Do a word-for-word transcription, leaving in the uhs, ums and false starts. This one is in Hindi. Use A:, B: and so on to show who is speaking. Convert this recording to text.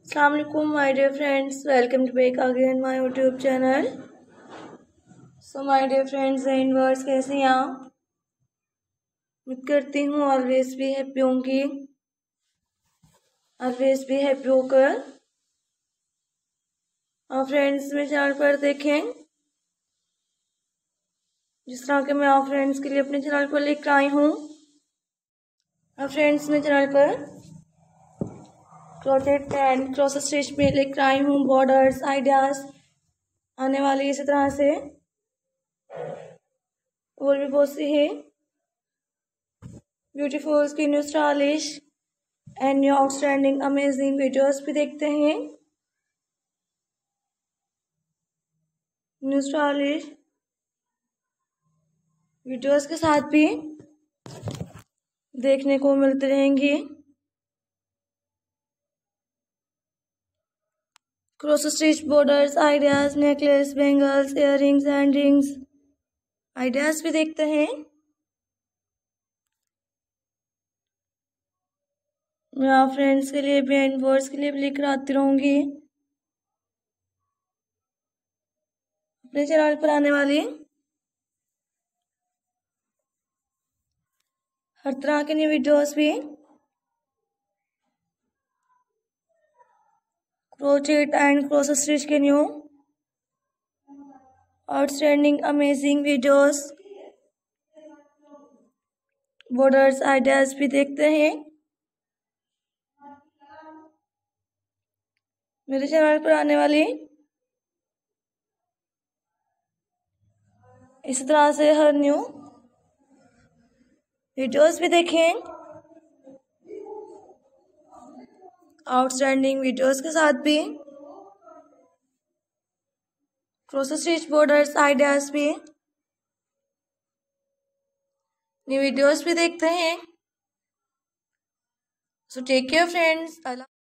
A: अस्सलाम वालेकुम my dear friends, welcome to back again my YouTube channel. So my dear friends and words, कैसे हैं आप? उम्मीद करती हूँ ऑलवेज भी हैप्पी होंगी, ऑलवेज भी हैप्पी होकर और फ्रेंड्स मेरे चैनल पर देखें जिस तरह के मैं आप फ्रेंड्स के लिए अपने चैनल पर लेकर आई हूँ। और फ्रेंड्स मेरे चैनल पर क्रोचेट एंड क्रॉस स्टिच में लेकर आई हूँ बॉर्डर्स आइडियाज आने वाले इसी तरह से और भी बहुत सी है beautiful skin new stylish and new outstanding amazing videos भी देखते हैं। न्यू स्टाइलिश वीडियोस के साथ भी देखने को मिलते रहेंगे। Cross stitch borders ideas necklace bangles earrings and rings ideas भी देखते हैं। मैं आप फ्रेंड्स के लिए भी एंड वर्ड्स के लिए भी लेकर आती रहूंगी अपने चैनल पर आने वाली हर तरह के न्यू वीडियोस भी क्रोचेट एंड क्रॉस स्टिच के new outstanding amazing videos borders ideas भी देखते हैं मेरे चैनल पर आने वाली इसी तरह से हर न्यू वीडियोस भी देखें आउटस्टैंडिंग वीडियोस के साथ भी क्रॉस स्टिच बॉर्डर्स आइडियाज भी न्यू वीडियोस भी देखते हैं। So take care friends.